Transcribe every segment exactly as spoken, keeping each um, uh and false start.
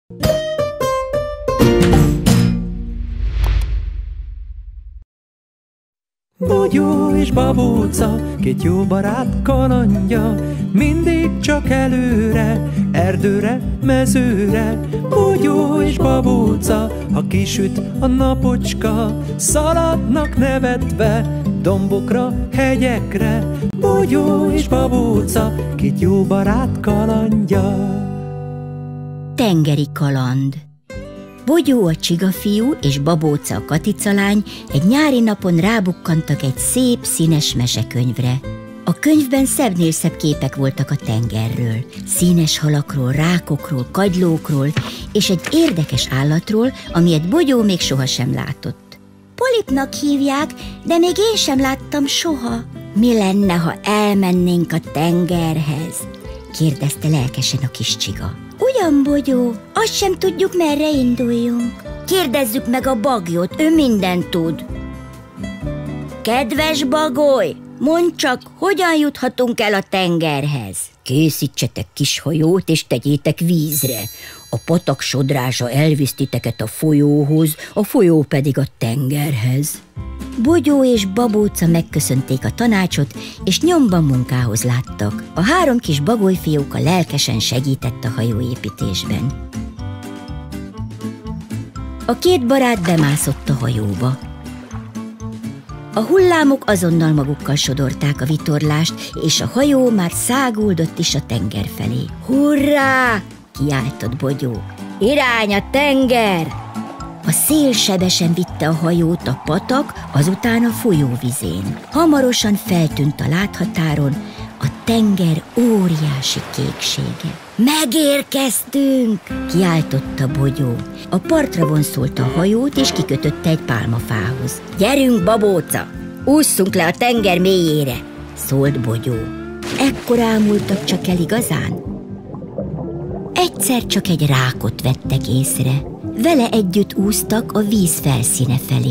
Bogyó és Babóca, két jó barát kalandja, mindig csak előre, erdőre, mezőre. Bogyó és Babóca, ha kisüt a napocska, szaladnak nevetve dombokra, hegyekre. Bogyó és Babóca, két jó barát kalandja. Tengeri kaland. Bogyó a csigafiú és Babóca a katicalány egy nyári napon rábukkantak egy szép, színes mesekönyvre. A könyvben szebbnél szebb képek voltak a tengerről, színes halakról, rákokról, kagylókról és egy érdekes állatról, amilyet Bogyó még sohasem látott. Polipnak hívják, de még én sem láttam soha. Mi lenne, ha elmennénk a tengerhez? Kérdezte lelkesen a kis csiga. Ugyan, Bogyó, azt sem tudjuk, merre induljunk. Kérdezzük meg a Bagyot, ő mindent tud. Kedves Bagoly, mondd csak, hogyan juthatunk el a tengerhez? Készítsetek kis hajót és tegyétek vízre. A patak sodrása elvisz titeket a folyóhoz, a folyó pedig a tengerhez. Bogyó és Babóca megköszönték a tanácsot, és nyomban munkához láttak. A három kis bagolyfióka lelkesen segített a hajóépítésben. A két barát bemászott a hajóba. A hullámok azonnal magukkal sodorták a vitorlást, és a hajó már száguldott is a tenger felé. Hurrá! Kiáltott Bogyó. Irány a tenger! A szél sebesen vitte a hajót a patak, azután a folyóvizén. Hamarosan feltűnt a láthatáron a tenger óriási kéksége. Megérkeztünk! Kiáltotta Bogyó. A partra vonszolta a hajót, és kikötötte egy pálmafához. Gyerünk, Babóca! Ússzunk le a tenger mélyére! Szólt Bogyó. Ekkor ámultak csak el igazán? Egyszer csak egy rákot vettek észre. Vele együtt úsztak a víz felszíne felé.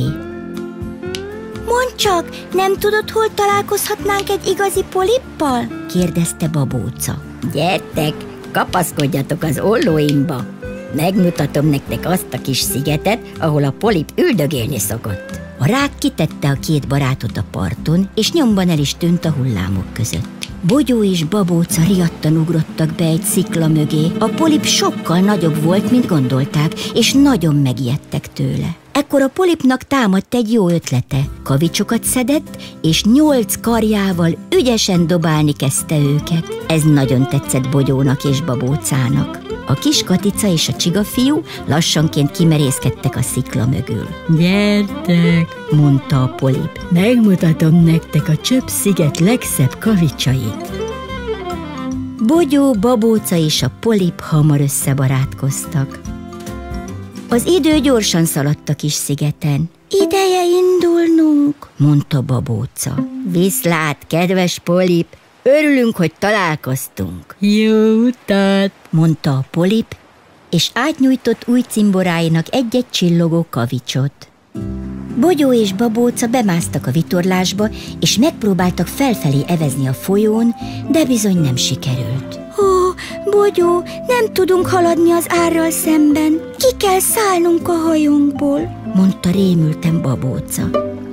Mondd csak, nem tudod, hol találkozhatnánk egy igazi polippal? Kérdezte Babóca. Gyertek, kapaszkodjatok az ollóimba. Megmutatom nektek azt a kis szigetet, ahol a polip üldögélni szokott. A rák kitette a két barátot a parton, és nyomban el is tűnt a hullámok között. Bogyó és Babóca riadtan ugrottak be egy szikla mögé. A polip sokkal nagyobb volt, mint gondolták, és nagyon megijedtek tőle. Ekkor a polipnak támadt egy jó ötlete. Kavicsokat szedett, és nyolc karjával ügyesen dobálni kezdte őket. Ez nagyon tetszett Bogyónak és Babócának. A kis katica és a csigafiú lassanként kimerészkedtek a szikla mögül. Gyertek, mondta a polip, megmutatom nektek a Csöpp-sziget legszebb kavicsait. Bogyó, Babóca és a polip hamar összebarátkoztak. Az idő gyorsan szaladt a kis szigeten. Ideje indulnunk, mondta Babóca. Viszlát, kedves polip! Örülünk, hogy találkoztunk. Jó utat, mondta a polip, és átnyújtott új cimboráinak egy-egy csillogó kavicsot. Bogyó és Babóca bemásztak a vitorlásba, és megpróbáltak felfelé evezni a folyón, de bizony nem sikerült. Ó, Bogyó, nem tudunk haladni az árral szemben. Ki kell szállnunk a hajónkból, mondta rémülten Babóca.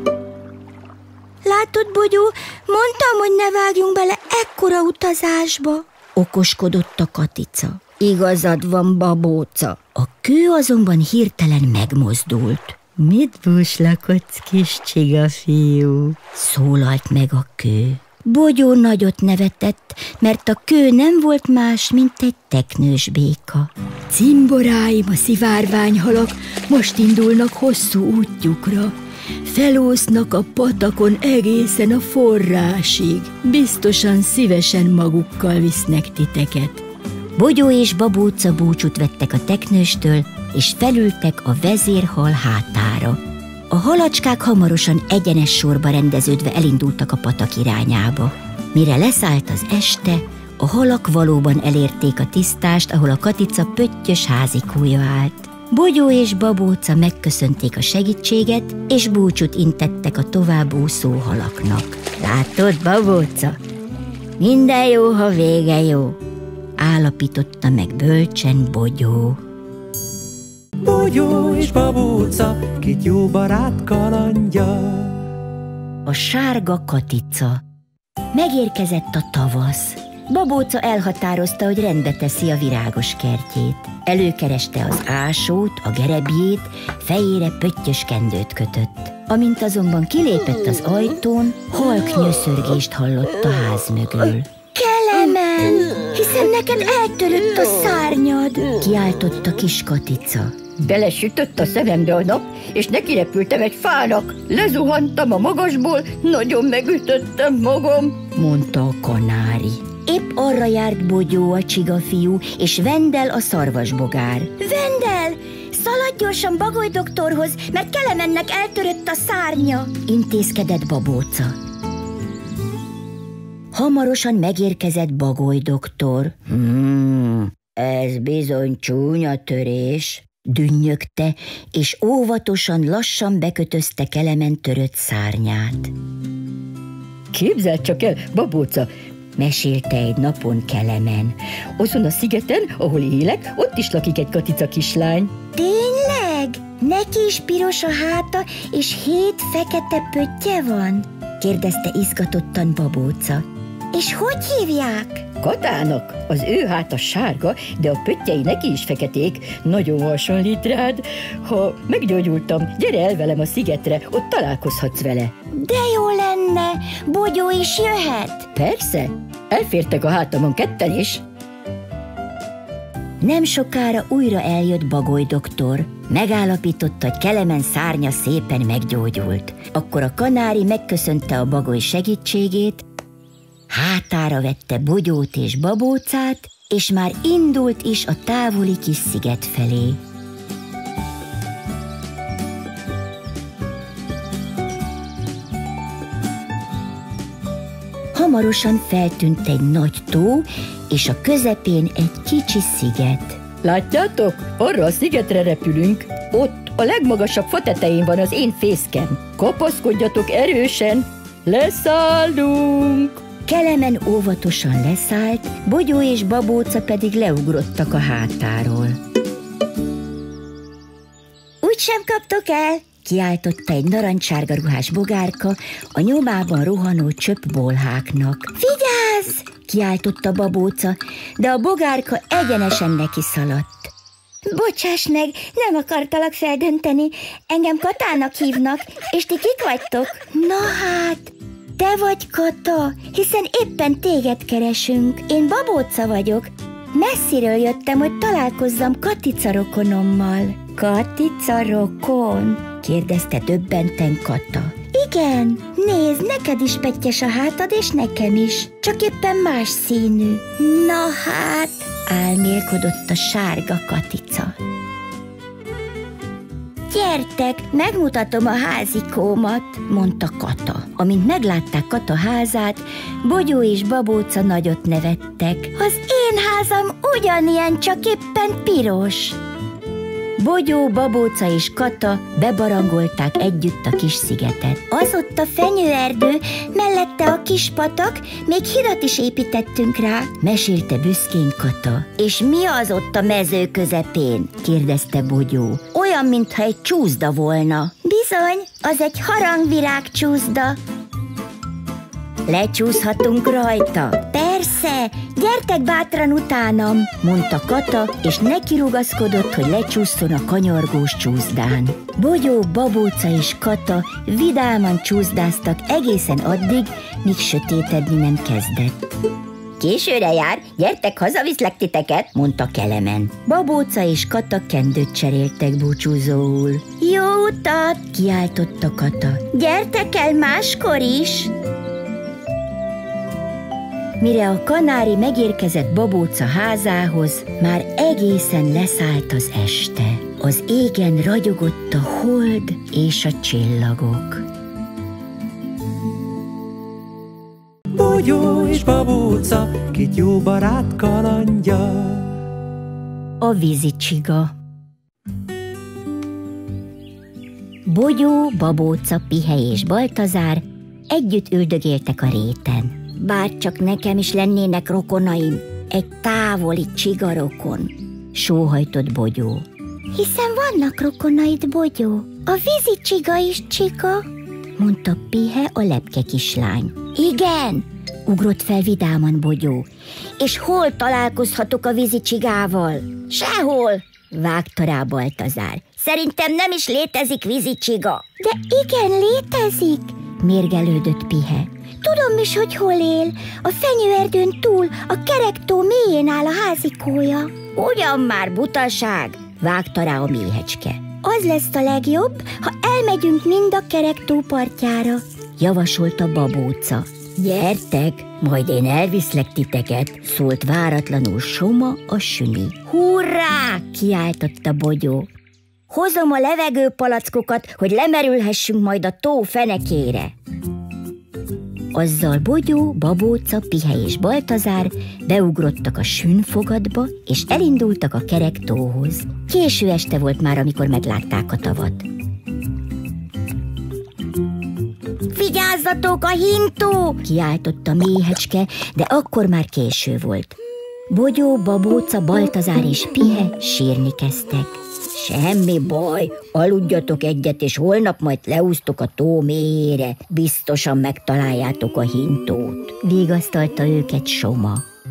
Látod, Bogyó, mondtam, hogy ne vágjunk bele ekkora utazásba, okoskodott a katica. Igazad van, Babóca. A kő azonban hirtelen megmozdult. Mit búslakodsz, kis csigafiú? Szólalt meg a kő. Bogyó nagyot nevetett, mert a kő nem volt más, mint egy teknős béka. Cimboráim, a szivárványhalak most indulnak hosszú útjukra. Felúsznak a patakon egészen a forrásig. Biztosan szívesen magukkal visznek titeket. Bogyó és Babóca búcsút vettek a teknőstől, és felültek a vezérhal hátára. A halacskák hamarosan egyenes sorba rendeződve elindultak a patak irányába. Mire leszállt az este, a halak valóban elérték a tisztást, ahol a katica pöttyös házikója állt. Bogyó és Babóca megköszönték a segítséget, és búcsút intettek a továbbúszó halaknak. Látod, Babóca? Minden jó, ha vége jó, állapította meg bölcsen Bogyó. Bogyó és babóca, két jó barát kalandja. A sárga katica. Megérkezett a tavasz. Babóca elhatározta, hogy rendbe teszi a virágos kertjét. Előkereste az ásót, a gerebjét, fejére pöttyös kendőt kötött. Amint azonban kilépett az ajtón, halk nyöszörgést hallott a ház mögül. Kelemen, hiszen neked eltörött a szárnyad, kiáltotta kis katica. Belesütött a szemembe a nap, és nekirepültem egy fának. Lezuhantam a magasból, nagyon megütöttem magam, mondta a kanári. Épp arra járt Bogyó, a csigafiú, és Vendel, a szarvasbogár. Vendel, szaladj gyorsan Bagoly doktorhoz, mert Kelemennek eltörött a szárnya, intézkedett Babóca. Hamarosan megérkezett Bagoly doktor. Hmm, ez bizony csúnya törés, dünnyögte, és óvatosan, lassan bekötözte Kelemen törött szárnyát. Képzeld csak el, Babóca, mesélte egy napon Kelemen. Azon a szigeten, ahol élek, ott is lakik egy katica kislány. Tényleg? Neki is piros a háta, és hét fekete pöttye van? kérdezte izgatottan Babóca. És hogy hívják? Katának. Az ő háta sárga, de a pöttyei neki is feketék. Nagyon hasonlít rád. Ha meggyógyultam, gyere el velem a szigetre, ott találkozhatsz vele. De jó lenne, Bogyó is jöhet. Persze, elfértek a hátamon ketten is. Nem sokára újra eljött Bagoly doktor. Megállapította, hogy Kelemen szárnya szépen meggyógyult. Akkor a kanári megköszönte a Bagoly segítségét, hátára vette Bogyót és Babócát, és már indult is a távoli kis sziget felé. Hamarosan feltűnt egy nagy tó, és a közepén egy kicsi sziget. Látjátok? Arra a szigetre repülünk. Ott a legmagasabb fa tetején van az én fészkem. Kapaszkodjatok erősen, leszállunk! Kelemen óvatosan leszállt, Bogyó és Babóca pedig leugrottak a hátáról. Úgysem kaptok el, kiáltotta egy narancssárga ruhás bogárka a nyomában rohanó csöppbolháknak. Vigyázz! Kiáltotta Babóca, de a bogárka egyenesen neki szaladt. Bocsáss meg, nem akartalak feldönteni, engem Katának hívnak, és ti kik vagytok? Na hát, te vagy Kata, hiszen éppen téged keresünk. Én Babóca vagyok. Messziről jöttem, hogy találkozzam Katica rokonommal. Katica rokon? kérdezte döbbenten Kata. Igen, nézd, neked is pettyes a hátad, és nekem is. Csak éppen más színű. Na hát, álmélkodott a sárga Katica. Gyertek, megmutatom a házikómat, mondta Kata. Amint meglátták Kata házát, Bogyó és Babóca nagyot nevettek. Az én házam ugyanilyen, csak éppen piros. Bogyó, Babóca és Kata bebarangolták együtt a kis szigetet. Az ott a fenyőerdő, mellette a kis patak, még hidat is építettünk rá, mesélte büszkén Kata. És mi az ott a mező közepén? kérdezte Bogyó. Olyan, mintha egy csúszda volna. Bizony, az egy harangvirág csúszda. Lecsúszhatunk rajta? Persze, gyertek bátran utánam, mondta Kata, és nekirugaszkodott, hogy lecsúszson a kanyargós csúszdán. Bogyó, Babóca és Kata vidáman csúszdáztak egészen addig, míg sötétedni nem kezdett. Későre jár, gyertek, hazaviszlek titeket, mondta Kelemen. Babóca és Kata kendőt cseréltek búcsúzóul. Jó utat, kiáltotta Kata. Gyertek el máskor is! Mire a kanári megérkezett Babóca házához, már egészen leszállt az este. Az égen ragyogott a hold és a csillagok. Bogyó és Babóca, két jó barát kalandja. A vízicsiga. Bogyó, Babóca, Pihely és Baltazár együtt üldögéltek a réten. Bár csak nekem is lennének rokonaim, egy távoli csigarokon, sóhajtott Bogyó. Hiszen vannak rokonaid, Bogyó. A vízi csiga is csiga, mondta Pihe, a lepke kislány. Igen, ugrott fel vidáman Bogyó. És hol találkozhatok a vízi csigával? Sehol, vágta rá Baltazár. Szerintem nem is létezik vízi csiga. De igen, létezik, mérgelődött Pihe. Tudom is, hogy hol él. A fenyőerdőn túl, a kerektó mélyén áll a házikója. Ugyan már butaság, vágta rá a méhecske. Az lesz a legjobb, ha elmegyünk mind a kerektó partjára, javasolta Babóca. Gyertek, majd én elviszlek titeket, szólt váratlanul Soma, a süni. Hurrá! Kiáltotta Bogyó. Hozom a levegőpalackokat, hogy lemerülhessünk majd a tó fenekére. Azzal Bogyó, Babóca, Pihe és Baltazár beugrottak a sünfogatba, és elindultak a kerektóhoz. Késő este volt már, amikor meglátták a tavat. Vigyázzatok, a hintó! Kiáltotta méhecske, de akkor már késő volt. Bogyó, Babóca, Baltazár és Pihe sírni kezdtek. Semmi baj, aludjatok egyet, és holnap majd leúsztok a tó mélyére. Biztosan megtaláljátok a hintót, vigasztalta őket Soma.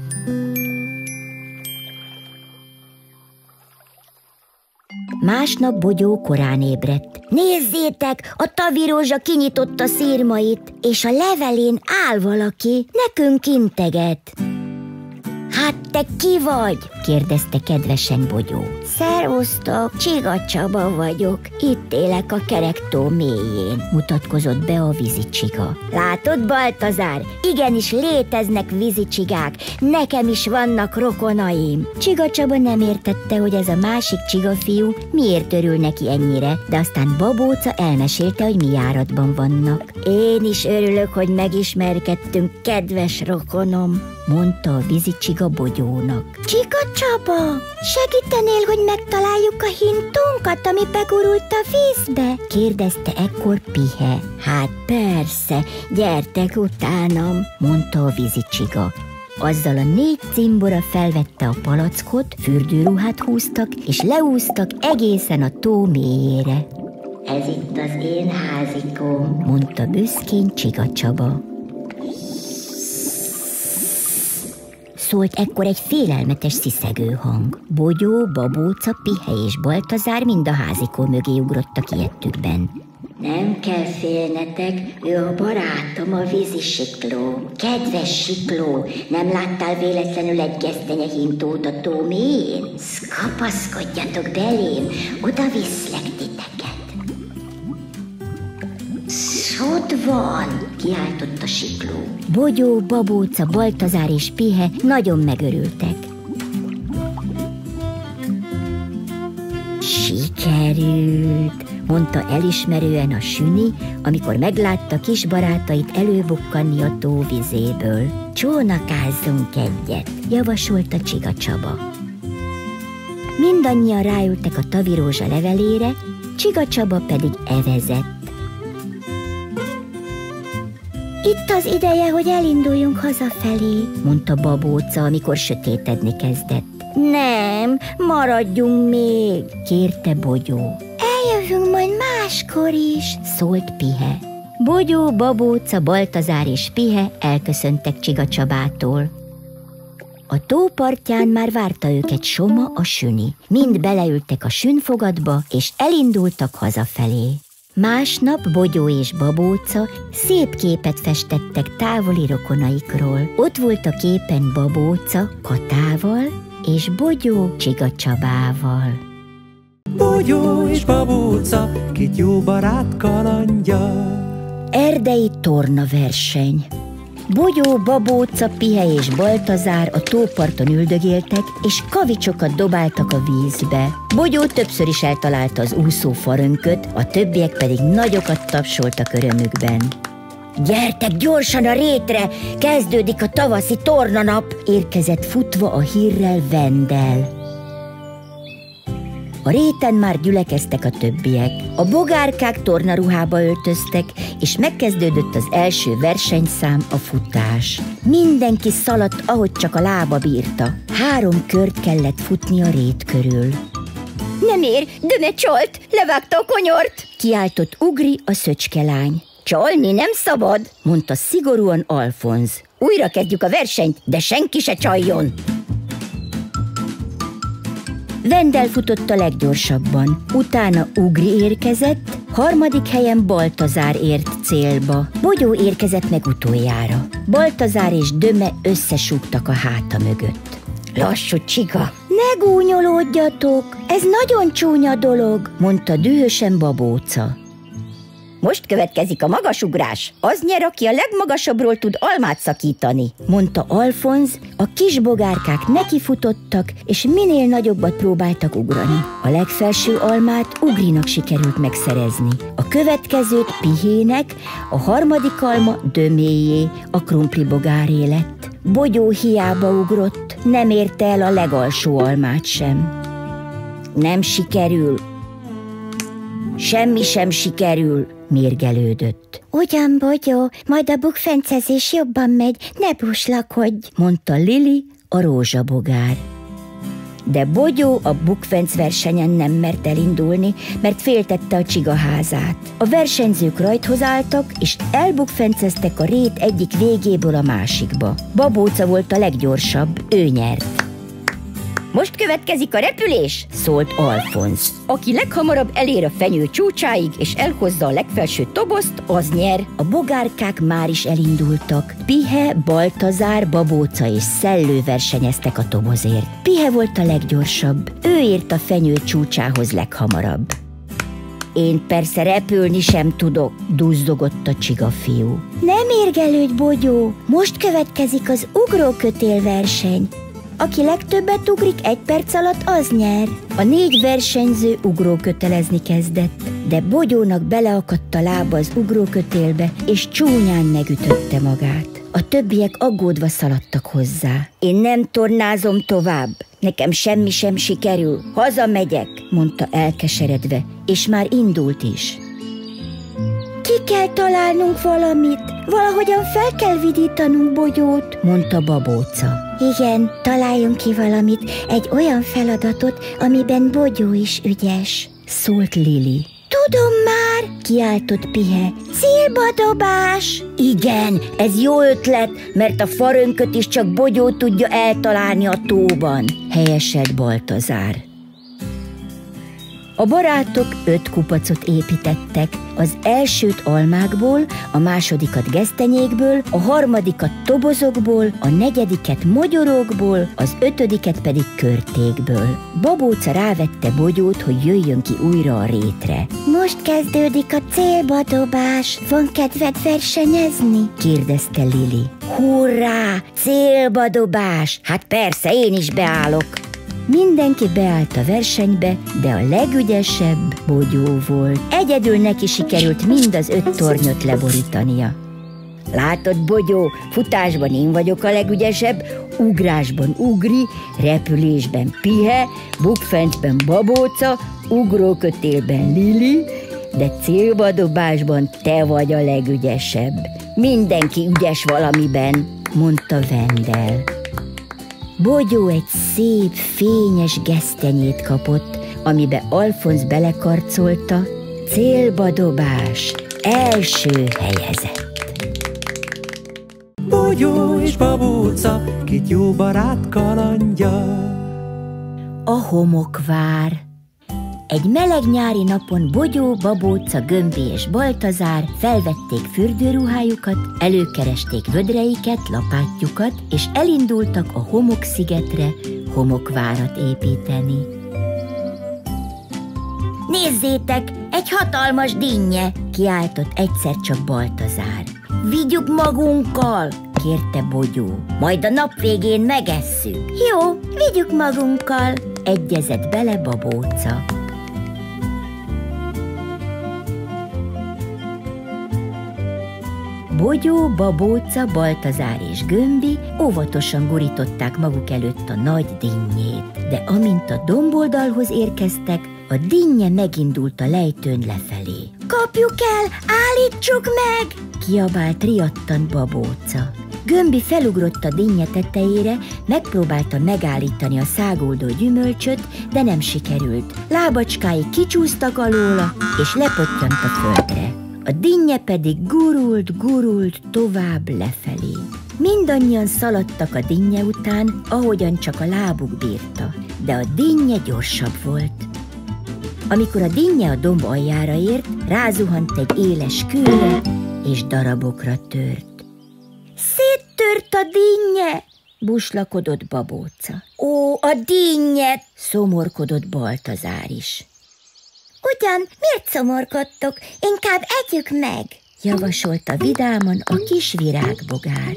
Másnap Bogyó korán ébredt. Nézzétek, a tavirózsa kinyitotta szirmait, és a levelén áll valaki, nekünk integet. Hát te ki vagy? Kérdezte kedvesen Bogyó. Szervusztok, Csiga Csaba vagyok, itt élek a kerektó mélyén, mutatkozott be a vízicsiga. Látod, Baltazár, igenis léteznek vízicsigák, nekem is vannak rokonaim. Csiga Csaba nem értette, hogy ez a másik csigafiú miért örül neki ennyire, de aztán Babóca elmesélte, hogy mi járatban vannak. Én is örülök, hogy megismerkedtünk, kedves rokonom, mondta a vízicsiga Bogyónak. Csiga Csaba, segítenél, hogy megtaláljuk a hintónkat, ami begurult a vízbe? Kérdezte ekkor Pihe. Hát persze, gyertek utánam, mondta a vízicsiga. Azzal a négy cimbora felvette a palackot, fürdőruhát húztak, és leúztak egészen a tó mélyére. Ez itt az én házikóm, mondta büszkén Csiga Csaba. Szólt ekkor egy félelmetes sziszegő hang. Bogyó, Babóca, Pihe és Baltazár mind a házikó mögé ugrottak ijedtükben. Nem kell félnetek, ő a barátom, a vízi sikló. Kedves sikló, nem láttál véletlenül egy gesztenye hintót a tó mélyén? Kapaszkodjatok belém, oda viszlek titeket. Ott van, kiáltott a sikló. Bogyó, Babóca, Baltazár és Pihe nagyon megörültek. Sikerült, mondta elismerően a süni, amikor meglátta kis barátait előbukkanni a tó vizéből. Csónakázzunk egyet, javasolta Csiga Csaba. Mindannyian ráültek a tavirózsa levelére, Csiga Csaba pedig evezett. Itt az ideje, hogy elinduljunk hazafelé, mondta Babóca, amikor sötétedni kezdett. Nem, maradjunk még, kérte Bogyó. Eljövünk majd máskor is, szólt Pihe. Bogyó, Babóca, Baltazár és Pihe elköszöntek Csiga Csabától. A tó partján már várta őket Soma, a süni. Mind beleültek a sünfogatba, és elindultak hazafelé. Másnap Bogyó és Babóca szép képet festettek távoli rokonaikról. Ott volt a képen Babóca Katával, és Bogyó Csiga Csabával. Bogyó és Babóca, két jó barát kalandja. Erdei torna verseny. Bogyó, Babóca, Pihe és Baltazár a tóparton üldögéltek, és kavicsokat dobáltak a vízbe. Bogyó többször is eltalálta az úszó farönköt, a többiek pedig nagyokat tapsoltak örömükben. Gyertek gyorsan a rétre, kezdődik a tavaszi tornanap, érkezett futva a hírrel Vendel. A réten már gyülekeztek a többiek. A bogárkák tornaruhába öltöztek, és megkezdődött az első versenyszám, a futás. Mindenki szaladt, ahogy csak a lába bírta. Három kört kellett futni a rét körül. Nem ér, Döme csolt, levágta a konyort! Kiáltott Ugri, a szöcskelány. Csalni nem szabad, mondta szigorúan Alfonz. Újra kezdjük a versenyt, de senki se csaljon! Vendel futott a leggyorsabban, utána Ugri érkezett, harmadik helyen Baltazár ért célba. Bogyó érkezett meg utoljára. Baltazár és Döme összesúgtak a háta mögött. Lassú csiga! Ne gúnyolódjatok, ez nagyon csúnya dolog, mondta dühösen Babóca. Most következik a magasugrás. Az nyer, aki a legmagasabbról tud almát szakítani, mondta Alfonz. A kis bogárkák nekifutottak, és minél nagyobbat próbáltak ugrani. A legfelső almát Ugrinak sikerült megszerezni. A következőt Pihének, a harmadik alma Döméjé, a krumpli bogáré lett. Bogyó hiába ugrott, nem érte el a legalsó almát sem. Nem sikerül. Semmi sem sikerül, mérgelődött. Ugyan, Bogyó, majd a bukfencezés jobban megy, ne buslakodj, mondta Lili, a rózsabogár. De Bogyó a bukfenc versenyen nem mert elindulni, mert féltette a csigaházát. A versenyzők rajthoz álltak, és elbukfenceztek a rét egyik végéből a másikba. Babóca volt a leggyorsabb, ő nyert. Most következik a repülés, szólt Alfonz. Aki leghamarabb elér a fenyő csúcsáig, és elhozza a legfelső tobozt, az nyer. A bogárkák már is elindultak. Pihe, Baltazár, Babóca és Szellő versenyeztek a tobozért. Pihe volt a leggyorsabb, ő ért a fenyő csúcsához leghamarabb. Én persze repülni sem tudok, duzzogott a csigafiú. Nem mérgelődj, Bogyó, most következik az ugrókötél verseny. Aki legtöbbet ugrik egy perc alatt, az nyer. A négy versenyző ugrókötelezni kezdett, de Bogyónak beleakadt a lába az ugrókötélbe, és csúnyán megütötte magát. A többiek aggódva szaladtak hozzá. Én nem tornázom tovább, nekem semmi sem sikerül, hazamegyek, mondta elkeseredve, és már indult is. Ki kell találnunk valamit, valahogyan fel kell vidítanunk Bogyót, mondta Babóca. Igen, találjunk ki valamit, egy olyan feladatot, amiben Bogyó is ügyes, szólt Lili. Tudom már, kiáltott Pihe, célbadobás! Igen, ez jó ötlet, mert a farönköt is csak Bogyó tudja eltalálni a tóban, helyeselt Baltazár. A barátok öt kupacot építettek, az elsőt almákból, a másodikat gesztenyékből, a harmadikat tobozokból, a negyediket mogyorokból, az ötödiket pedig körtékből. Babóca rávette Bogyót, hogy jöjjön ki újra a rétre. Most kezdődik a célbadobás, van kedved versenyezni? kérdezte Lili. Hurrá, célbadobás! Hát persze, én is beállok! Mindenki beállt a versenybe, de a legügyesebb Bogyó volt. Egyedül neki sikerült mind az öt tornyot leborítania. Látod, Bogyó, futásban én vagyok a legügyesebb, ugrásban Ugri, repülésben Pihe, bukfencben Babóca, ugrókötélben Lili, de célbadobásban te vagy a legügyesebb. Mindenki ügyes valamiben, mondta Vendel. Bogyó egy szép, fényes gesztenyét kapott, amibe Alfonz belekarcolta, célbadobás, első helyezett. Bogyó és Babóca, két jó barát kalandja. A homokvár. Egy meleg nyári napon Bogyó, Babóca, Gömbi és Baltazár felvették fürdőruhájukat, előkeresték vödreiket, lapátjukat, és elindultak a homokszigetre homokvárat építeni. Nézzétek, egy hatalmas dinnye, kiáltott egyszer csak Baltazár. Vigyük magunkkal, kérte Bogyó, majd a nap végén megesszük. Jó, vigyük magunkkal, egyezett bele Babóca. Bogyó, Babóca, Baltazár és Gömbi óvatosan gurították maguk előtt a nagy dinnyét, de amint a domboldalhoz érkeztek, a dinnye megindult a lejtőn lefelé. Kapjuk el, állítsuk meg! Kiabált riadtan Babóca. Gömbi felugrott a dinnye tetejére, megpróbálta megállítani a száguldó gyümölcsöt, de nem sikerült. Lábacskái kicsúsztak alóla, és lepottyant a földre. A dinnye pedig gurult, gurult tovább lefelé. Mindannyian szaladtak a dinnye után, ahogyan csak a lábuk bírta, de a dinnye gyorsabb volt. Amikor a dinnye a domb aljára ért, rázuhant egy éles kőre, és darabokra tört. Széttört a dinnye, buslakodott Babóca. Ó, a dinnye, szomorkodott Baltazár is. Ugyan, miért szomorkodtok? Inkább együk meg, javasolta vidáman a kis virágbogár.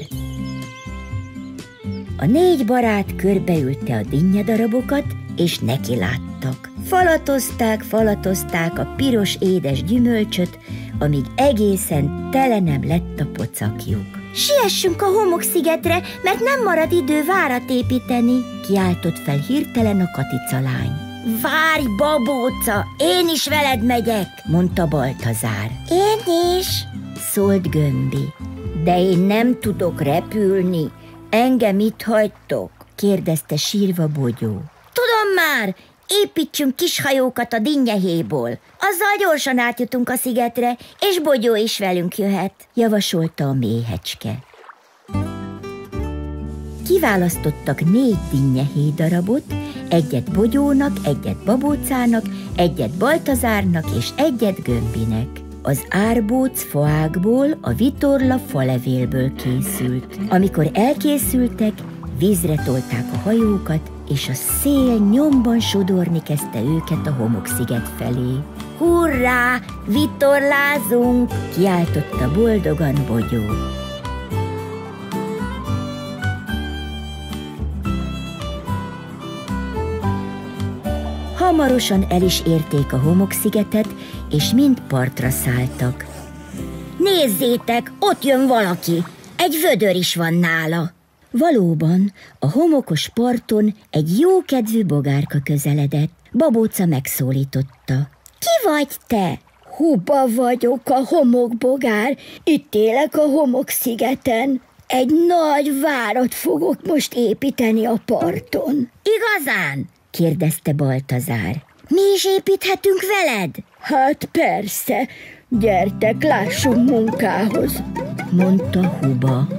A négy barát körbeülte a dinnyedarabokat, és neki láttak. Falatozták, falatozták a piros édes gyümölcsöt, amíg egészen tele nem lett a pocakjuk. Siessünk a homokszigetre, mert nem marad idő várat építeni, kiáltott fel hirtelen a Katicalány. Várj, Babóca, én is veled megyek, mondta Baltazár. Én is, szólt Gömbi. De én nem tudok repülni, engem itt hagytok, kérdezte sírva Bogyó. Tudom már, építsünk kis hajókat a dinnyehéból. Azzal gyorsan átjutunk a szigetre, és Bogyó is velünk jöhet, javasolta a méhecske. Kiválasztottak négy dinnyehé darabot, egyet Bogyónak, egyet Babócának, egyet Baltazárnak és egyet Gömbinek. Az árbóc faágból, a vitorla falevélből készült. Amikor elkészültek, vízre tolták a hajókat, és a szél nyomban sodorni kezdte őket a homoksziget felé. Hurrá, vitorlázunk! Kiáltotta boldogan Bogyó. Hamarosan el is érték a homokszigetet, és mind partra szálltak. Nézzétek, ott jön valaki! Egy vödör is van nála! Valóban, a homokos parton egy jókedvű bogárka közeledett. Babóca megszólította. Ki vagy te? Huba vagyok, a homokbogár, itt élek a homokszigeten. Egy nagy várat fogok most építeni a parton. Igazán? Kérdezte Baltazár. Mi is építhetünk veled? Hát persze, gyertek, lássunk munkához, mondta Huba.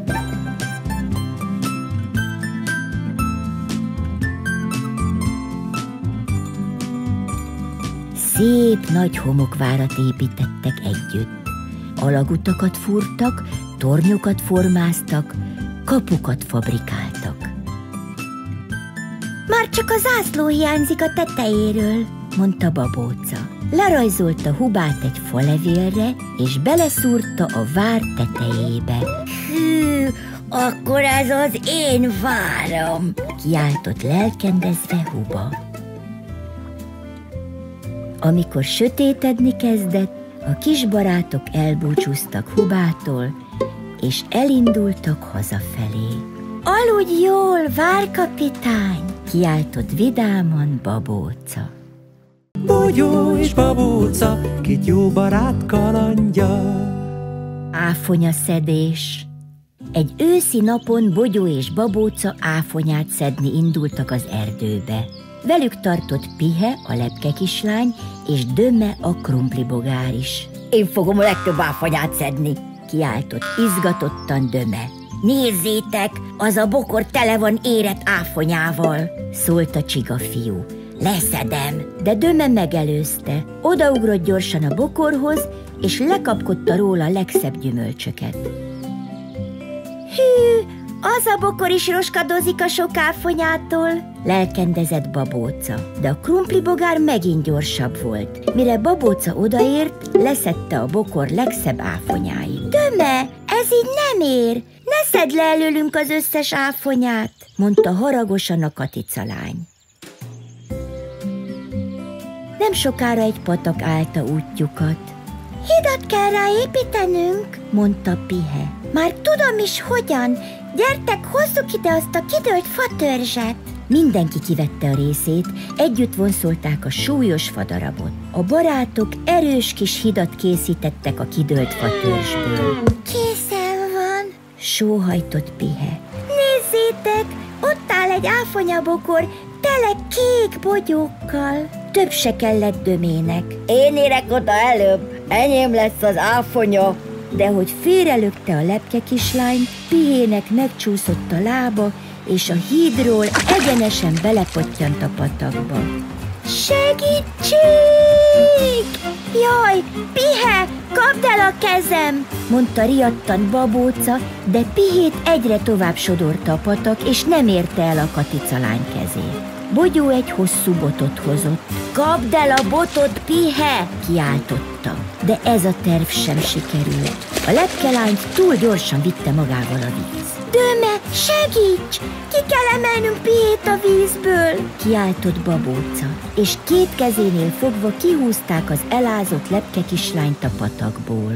Szép nagy homokvárat építettek együtt. Alagutakat fúrtak, tornyokat formáztak, kapukat fabrikáltak. Már csak a zászló hiányzik a tetejéről, mondta Babóca. Lerajzolta Hubát egy falevélre, és beleszúrta a vár tetejébe. Hű, akkor ez az én váram, kiáltott lelkendezve Huba. Amikor sötétedni kezdett, a kis barátok elbúcsúztak Hubától, és elindultak hazafelé. Aludj jól, várkapitány! Kiáltott vidáman Babóca. Bogyó és Babóca, két jó barát kalandja. Áfonya szedés. Egy őszi napon Bogyó és Babóca áfonyát szedni indultak az erdőbe. Velük tartott Pihe, a lepke kislány, és Döme, a krumplibogár is. Én fogom a legtöbb áfonyát szedni, kiáltott izgatottan Döme. Nézzétek, az a bokor tele van érett áfonyával, szólt a csiga fiú. Leszedem, de Döme megelőzte. Odaugrott gyorsan a bokorhoz, és lekapkodta róla a legszebb gyümölcsöket. Hű, az a bokor is roskadozik a sok áfonyától, lelkendezett Babóca, de a krumplibogár megint gyorsabb volt. Mire Babóca odaért, leszedte a bokor legszebb áfonyáit. Döme, ez így nem ér, ne szedd le előlünk az összes áfonyát, mondta haragosan a Katicalány. Nem sokára egy patak állta útjukat. Hidat kell rá építenünk, mondta Pihe. Már tudom is hogyan, gyertek, hozzuk ide azt a kidőlt fatörzset. Mindenki kivette a részét, együtt vonszolták a súlyos fadarabot. A barátok erős kis hidat készítettek a kidőlt fatörzsből. Készen van, sóhajtott Pihe. Nézzétek, ott áll egy áfonyabokor, tele kék bogyókkal. Több se kellett Dömének. Én érek oda előbb, enyém lesz az áfonya. De hogy félrelökte a lepke kislányt, Pihének megcsúszott a lába, és a hídról egyenesen belepottyant a patakba. Segítség! Jaj, Pihe, kapd el a kezem! Mondta riadtan Babóca, de Pihét egyre tovább sodorta a patak, és nem érte el a katicalány kezét. Bogyó egy hosszú botot hozott. Kapd el a botot, Pihe! Kiáltotta. De ez a terv sem sikerült. A lepkelányt túl gyorsan vitte magával a víz. Döme, segíts! Ki kell emelnünk Pihét a vízből! Kiáltott Babóca, és két kezénél fogva kihúzták az elázott lepke kislányt a patakból.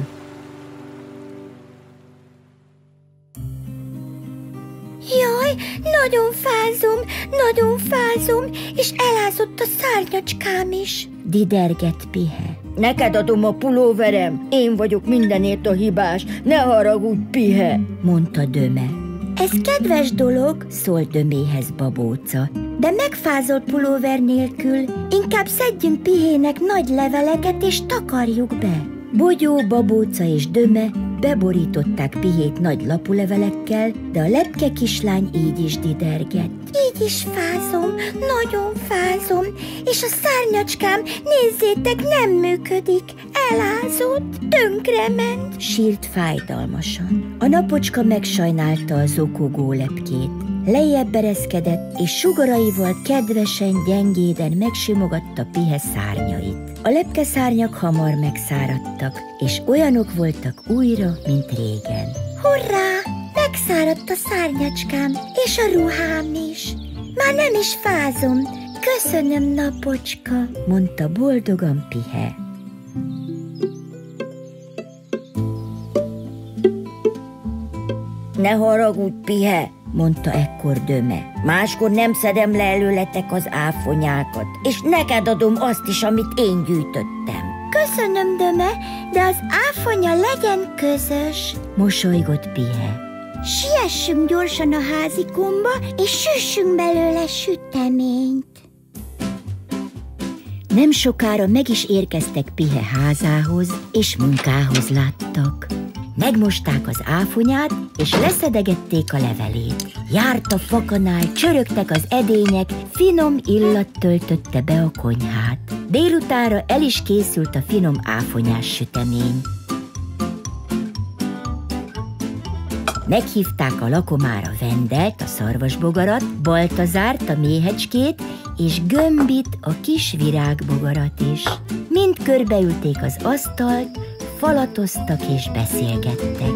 Jaj, nagyon fázom, nagyon fázom, és elázott a szárnyacskám is, didergett Pihe. Neked adom a pulóverem, én vagyok mindenért a hibás, ne haragudj, Pihe, mondta Döme. Ez kedves dolog, szólt Döméhez Babóca, de megfázolt pulóver nélkül inkább szedjünk Pihének nagy leveleket és takarjuk be. Bogyó, Babóca és Döme beborították Pihét nagy lapulevelekkel, de a lepke kislány így is didergett. Így is fázom, nagyon fázom, és a szárnyacskám, nézzétek, nem működik, elázott, tönkrement, sírt fájdalmasan. A napocska megsajnálta a zokogó lepkét, lejjebb ereszkedett, és sugaraival kedvesen, gyengéden megsimogatta Pihe szárnyait. A lepkeszárnyak hamar megszáradtak, és olyanok voltak újra, mint régen. Hurrá! Megszáradt a szárnyacskám, és a ruhám is. Már nem is fázom. Köszönöm, napocska, mondta boldogan Pihe. Ne haragudj, Pihe, mondta ekkor Döme. Máskor nem szedem le előletek az áfonyákat, és neked adom azt is, amit én gyűjtöttem. Köszönöm, Döme, de az áfonya legyen közös, mosolygott Pihe. Siessünk gyorsan a házikomba, és süssünk belőle süteményt. Nem sokára meg is érkeztek Pihe házához, és munkához láttak. Megmosták az áfonyát, és leszedegették a levelét. Járt a fakanál, csörögtek az edények, finom illat töltötte be a konyhát. Délutánra el is készült a finom áfonyás sütemény. Meghívták a lakomára Vendelt, a szarvasbogarat, Baltazárt, a méhecskét, és Gömbit, a kis virágbogarat is. Mind körbeülték az asztalt, falatoztak és beszélgettek.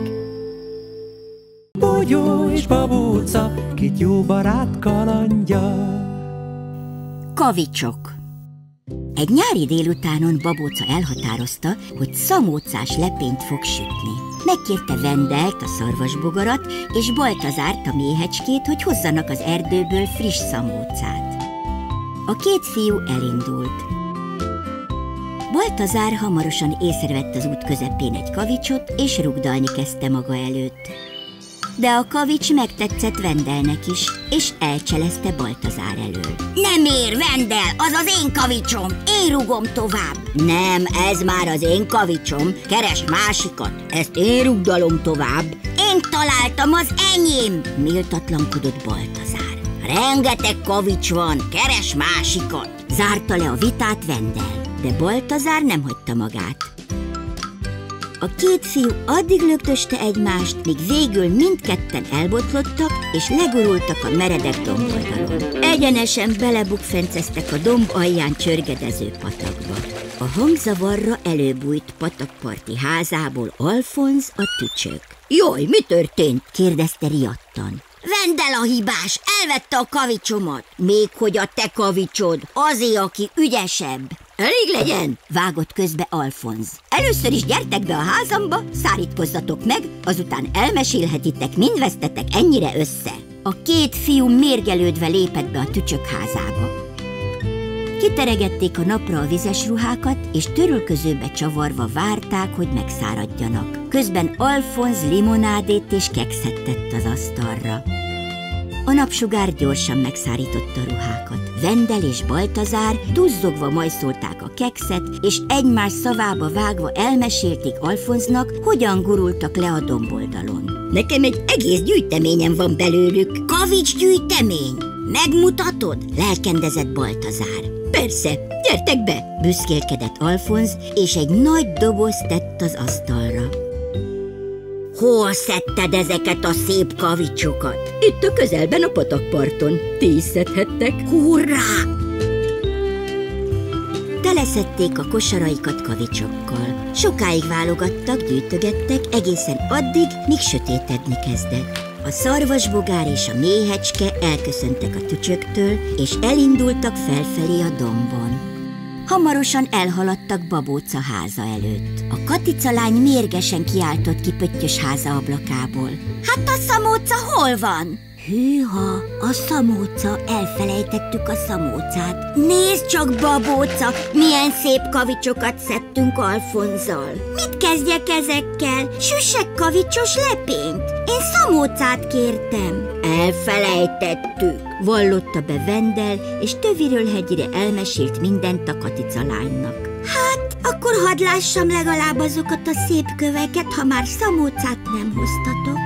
Bogyó és Babóca, két jó barát kalandja. Kavicsok. Egy nyári délutánon Babóca elhatározta, hogy szamócás lepényt fog sütni. Megkérte Vendelt, a szarvasbogarat, és Baltazárt, a méhecskét, hogy hozzanak az erdőből friss szamócát. A két fiú elindult. Baltazár hamarosan észrevett az út közepén egy kavicsot, és rugdalni kezdte maga előtt. De a kavics megtetszett Vendelnek is, és elcselezte Baltazár elől. Nem ér, Vendel, az az én kavicsom, én rugom tovább. Nem, ez már az én kavicsom, keres másikat, ezt én rugdalom tovább. Én találtam, az enyém, méltatlankodott Baltazár. Rengeteg kavics van, keres másikat. Zárta le a vitát Vendel, de Baltazár nem hagyta magát. A két fiú addig lögdöste egymást, míg végül mindketten elbotlottak, és legurultak a meredek domboldalon. Egyenesen belebukfenceztek a domb alján csörgedező patakba. A hangzavarra előbújt patakparti házából Alfonz, a tücsök. Jaj, mi történt? Kérdezte riadtan. Vendel a hibás, elvette a kavicsomat. Még hogy a te kavicsod, azért, aki ügyesebb. Elég legyen, vágott közbe Alfonz. Először is gyertek be a házamba, szárítkozzatok meg, azután elmesélhetitek, mind vesztetek ennyire össze. A két fiú mérgelődve lépett be a tücsök házába. Kiteregették a napra a vizes ruhákat, és törülközőbe csavarva várták, hogy megszáradjanak. Közben Alfonz limonádét és kekszet tett az asztalra. A napsugár gyorsan megszárította a ruhákat. Vendel és Baltazár duzzogva majszolták a kekszet, és egymás szavába vágva elmesélték Alfonznak, hogyan gurultak le a domboldalon. Nekem egy egész gyűjteményem van belőlük. Kavics gyűjtemény? Megmutatod? Lelkendezett Baltazár. Persze, gyertek be! Büszkélkedett Alfonz, és egy nagy dobozt tett az asztalra. Hol szedted ezeket a szép kavicsokat? Itt a közelben a patakparton. Ti is szedhettek. Hurrá! Teleszedték a kosaraikat kavicsokkal. Sokáig válogattak, gyűjtögettek, egészen addig, míg sötétedni kezdett. A szarvasbogár és a méhecske elköszöntek a tücsöktől, és elindultak felfelé a dombon. Hamarosan elhaladtak Babóca háza előtt. A Katica lány mérgesen kiáltott ki Pöttyös háza ablakából. Hát a szamóca hol van? Hűha, a szamóca, elfelejtettük a szamócát. Nézd csak, Babóca, milyen szép kavicsokat szedtünk Alfonzzal. Mit kezdjek ezekkel? Süssek kavicsos lepényt? Én szamócát kértem. Elfelejtettük, vallotta be Vendel, és töviről hegyire elmesélt mindent a Katica lánynak. Hát, akkor hadd lássam legalább azokat a szép köveket, ha már szamócát nem hoztatok.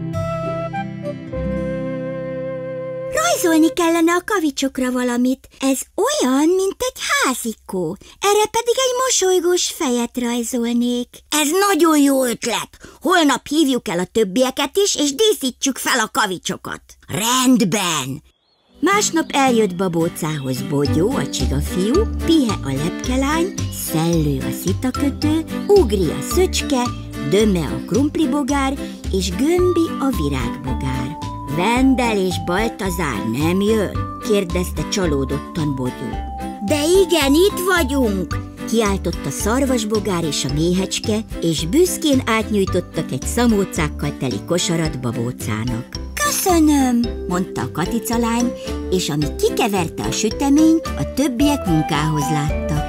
Rajzolni kellene a kavicsokra valamit. Ez olyan, mint egy házikó. Erre pedig egy mosolygós fejet rajzolnék. Ez nagyon jó ötlet. Holnap hívjuk el a többieket is, és díszítsük fel a kavicsokat. Rendben! Másnap eljött Babócához Bogyó, a csigafiú, Pihe a lepkelány, Szellő a szitakötő, Ugri a szöcske, Döme a krumplibogár, és Gömbi a virágbogár. Vendel és Baltazár nem jön? Kérdezte csalódottan Bogyó. De igen, itt vagyunk! Kiáltott a szarvasbogár és a méhecske, és büszkén átnyújtottak egy szamócákkal teli kosarat Babócának. Köszönöm, mondta a Katica lány, és ami kikeverte a süteményt, a többiek munkához láttak.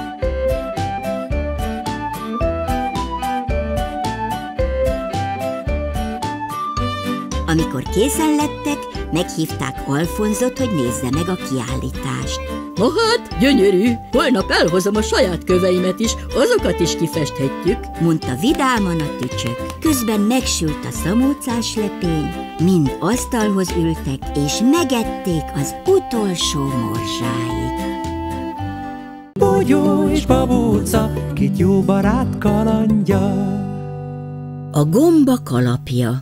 Amikor készen lettek, meghívták Alfonzot, hogy nézze meg a kiállítást. Na hát, gyönyörű, holnap elhozom a saját köveimet is, azokat is kifesthetjük, mondta vidáman a tücsök. Közben megsült a szamócás lepény, mind asztalhoz ültek, és megették az utolsó morzsáig. Bogyó és Babóca, két jó barát kalandja. A gomba kalapja.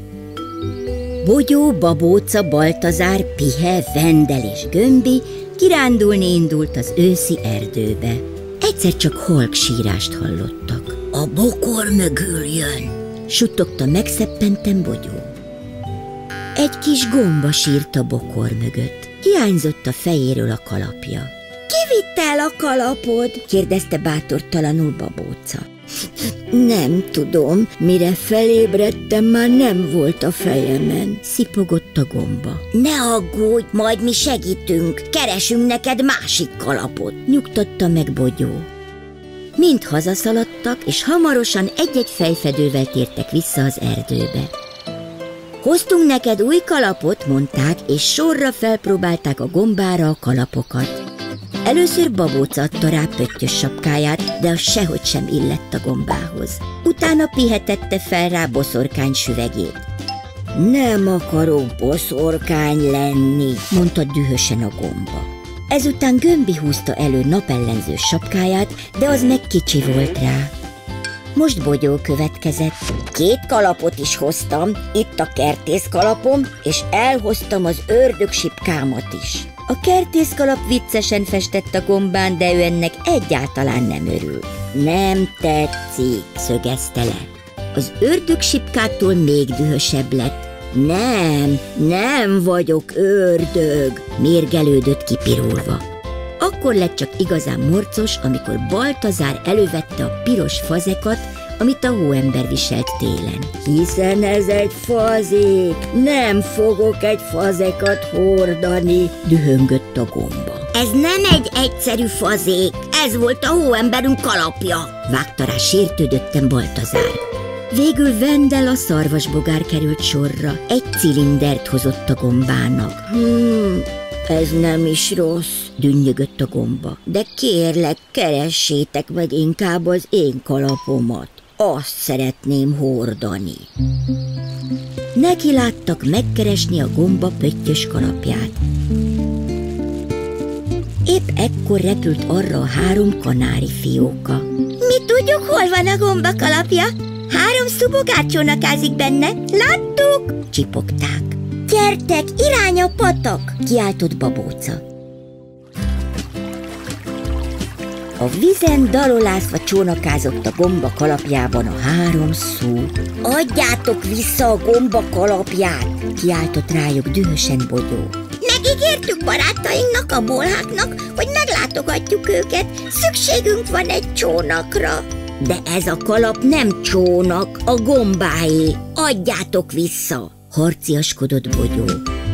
Bogyó, Babóca, Baltazár, Pihe, Vendel és Gömbi kirándulni indult az őszi erdőbe. Egyszer csak halk sírást hallottak. A bokor mögül jön, suttogta megszeppenten Bogyó. Egy kis gomba sírt a bokor mögött. Hiányzott a fejéről a kalapja. Ki vitte el a kalapod? Kérdezte bátortalanul Babóca. Nem tudom, mire felébredtem, már nem volt a fejemen, szipogott a gomba. Ne aggódj, majd mi segítünk, keresünk neked másik kalapot, nyugtatta meg Bogyó. Mind hazaszaladtak, és hamarosan egy-egy fejfedővel tértek vissza az erdőbe. Hoztunk neked új kalapot, mondták, és sorra felpróbálták a gombára a kalapokat. Először Babóca adta rá Pöttyös sapkáját, de az sehogy sem illett a gombához. Utána Pihe tette fel rá boszorkány süvegét. Nem akarok boszorkány lenni, mondta dühösen a gomba. Ezután Gömbi húzta elő napellenző sapkáját, de az meg kicsi volt rá. Most Bogyó következett. Két kalapot is hoztam, itt a kertészkalapom, és elhoztam az ördögsipkámat is. A kertészkalap viccesen festett a gombán, de ő ennek egyáltalán nem örül. Nem tetszik, szögezte le. Az ördögsipkától még dühösebb lett. Nem, nem vagyok ördög, mérgelődött kipirulva. Akkor lett csak igazán morcos, amikor Baltazár elővette a piros fazekat, amit a hóember viselt télen. Hiszen ez egy fazék, nem fogok egy fazekat hordani, dühöngött a gomba. Ez nem egy egyszerű fazék, ez volt a hóemberünk kalapja, vágta rá sértődötten Baltazár. Végül Vendel a szarvasbogár került sorra, egy cilindert hozott a gombának. Hmm, ez nem is rossz, dünnyögött a gomba. De kérlek, keressétek meg inkább az én kalapomat. Azt szeretném hordani. Neki láttak megkeresni a gomba pöttyös kalapját. Épp ekkor repült arra a három kanári fióka. Mi tudjuk, hol van a gomba kalapja? Három szubogár csónakázik benne, láttuk? Csipogták. Gyertek, irány a patak! Kiáltott Babóca. A vízen dalolászva csónakázott a gomba kalapjában a három szú. Adjátok vissza a gomba kalapját! Kiáltott rájuk dühösen Bogyó. Megígértük barátainknak, a bolháknak, hogy meglátogatjuk őket. Szükségünk van egy csónakra. De ez a kalap nem csónak, a gombáé. Adjátok vissza! Harciaskodott Bogyó.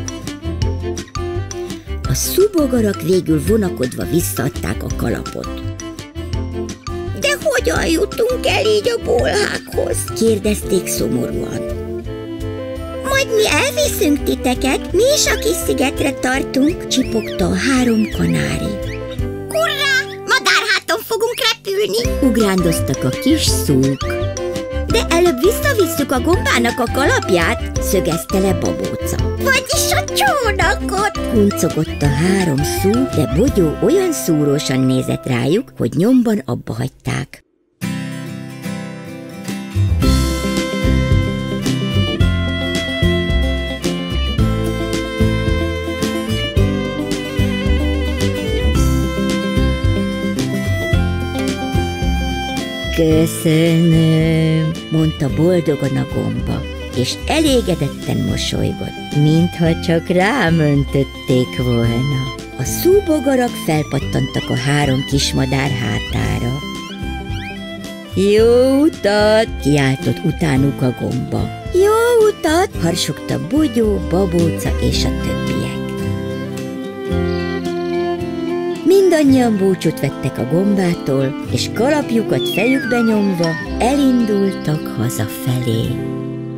A szubogarak végül vonakodva visszaadták a kalapot. De hogyan jutunk el így a bolhákhoz? Kérdezték szomorúan. Majd mi elviszünk titeket, mi is a kis szigetre tartunk, csipogta a három kanári. Hurrá! Madárháton fogunk repülni! Ugrándoztak a kis szúk. De előbb visszavisszük a gombának a kalapját, szögezte le Babóca. Vagyis a csónakot! Kuncogott a három szú, de Bogyó olyan szúrósan nézett rájuk, hogy nyomban abba hagyták. Köszönöm, mondta boldogan a gomba, és elégedetten mosolygott, mintha csak rámöntötték volna. A szúbogarak felpattantak a három kismadár hátára. Jó utat! Kiáltott utánuk a gomba. Jó utat! Harsogta Bogyó, Babóca és a többiek. Mindannyian búcsút vettek a gombától, és kalapjukat fejükbe nyomva elindultak hazafelé.